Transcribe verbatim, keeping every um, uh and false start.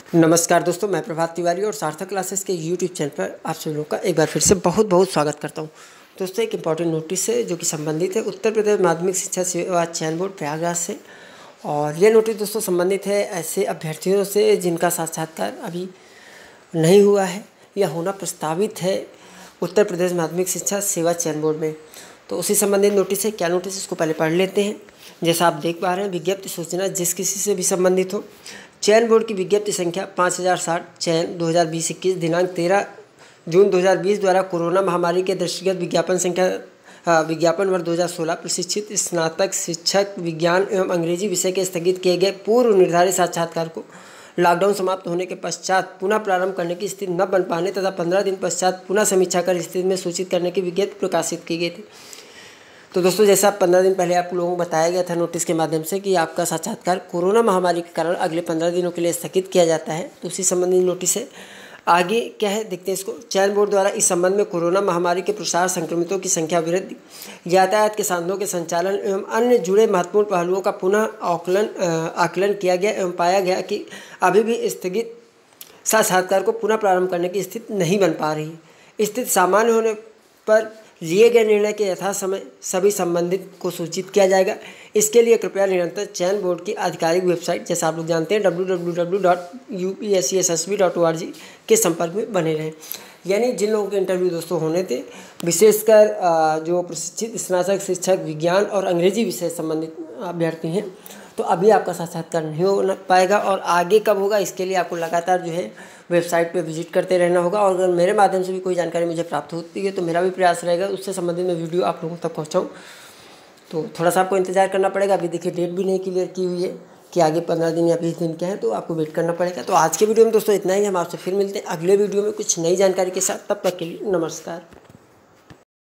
नमस्कार दोस्तों, मैं प्रभात तिवारी और सार्थक क्लासेस के यूट्यूब चैनल पर आप सभी लोगों का एक बार फिर से बहुत बहुत स्वागत करता हूं। दोस्तों, एक इम्पॉर्टेंट नोटिस है जो कि संबंधित है उत्तर प्रदेश माध्यमिक शिक्षा सेवा चयन बोर्ड प्रयागराज से। और यह नोटिस दोस्तों संबंधित है ऐसे अभ्यर्थियों से जिनका साक्षात्कार अभी नहीं हुआ है या होना प्रस्तावित है उत्तर प्रदेश माध्यमिक शिक्षा सेवा चयन बोर्ड में। तो उसी संबंधित नोटिस है। क्या नोटिस, इसको पहले पढ़ लेते हैं। जैसा आप देख पा रहे हैं, विज्ञप्ति सूचना जिस किसी से भी संबंधित हो। चयन बोर्ड की विज्ञप्ति संख्या पाँच हज़ार साठ चयन दो हज़ार बीस इक्कीस दिनांक तेरह जून दो हज़ार बीस द्वारा कोरोना महामारी के दृष्टिगत विज्ञापन संख्या विज्ञापन वर्ष दो हज़ार सोलह प्रशिक्षित स्नातक शिक्षक विज्ञान एवं अंग्रेजी विषय के स्थगित किए गए पूर्व निर्धारित साक्षात्कार को लॉकडाउन समाप्त होने के पश्चात पुनः प्रारंभ करने की स्थिति न बन पाने तथा पंद्रह दिन पश्चात पुनः समीक्षा कर स्थिति में सूचित करने की विज्ञप्ति प्रकाशित की गई थी। तो दोस्तों, जैसा पंद्रह दिन पहले आप लोगों को बताया गया था नोटिस के माध्यम से कि आपका साक्षात्कार कोरोना महामारी के कारण अगले पंद्रह दिनों के लिए स्थगित किया जाता है, तो उसी संबंधी नोटिस है। आगे क्या है देखते हैं इसको। चयन बोर्ड द्वारा इस संबंध में कोरोना महामारी के प्रसार, संक्रमितों की संख्या वृद्धि, यातायात के साधनों के संचालन एवं अन्य जुड़े महत्वपूर्ण पहलुओं का पुनः आकलन आकलन किया गया एवं पाया गया कि अभी भी स्थगित साक्षात्कार को पुनः प्रारंभ करने की स्थिति नहीं बन पा रही है। स्थिति सामान्य होने पर लिए गए निर्णय के यथासमय सभी संबंधित को सूचित किया जाएगा। इसके लिए कृपया निरंतर चयन बोर्ड की आधिकारिक वेबसाइट, जैसा आप लोग जानते हैं W W W dot U P S C S S B dot O R G के संपर्क में बने रहें। यानी जिन लोगों के इंटरव्यू दोस्तों होने थे, विशेषकर जो प्रशिक्षित स्नातक शिक्षक विज्ञान और अंग्रेजी विषय संबंधित अभ्यर्थी हैं, तो अभी आपका साक्षात्कार नहीं हो पाएगा। और आगे कब होगा, इसके लिए आपको लगातार जो है वेबसाइट पे विजिट करते रहना होगा। और अगर मेरे माध्यम से भी कोई जानकारी मुझे प्राप्त होती है तो मेरा भी प्रयास रहेगा उससे संबंधित मैं वीडियो आप लोगों तक पहुंचाऊं। तो थोड़ा सा आपको इंतजार करना पड़ेगा। अभी देखिए डेट भी नहीं क्लियर की हुई है कि आगे पंद्रह दिन या बीस दिन क्या है, तो आपको वेट करना पड़ेगा। तो आज के वीडियो में दोस्तों इतना ही। हम आपसे फिर मिलते हैं अगले वीडियो में कुछ नई जानकारी के साथ। तब तक के लिए नमस्कार।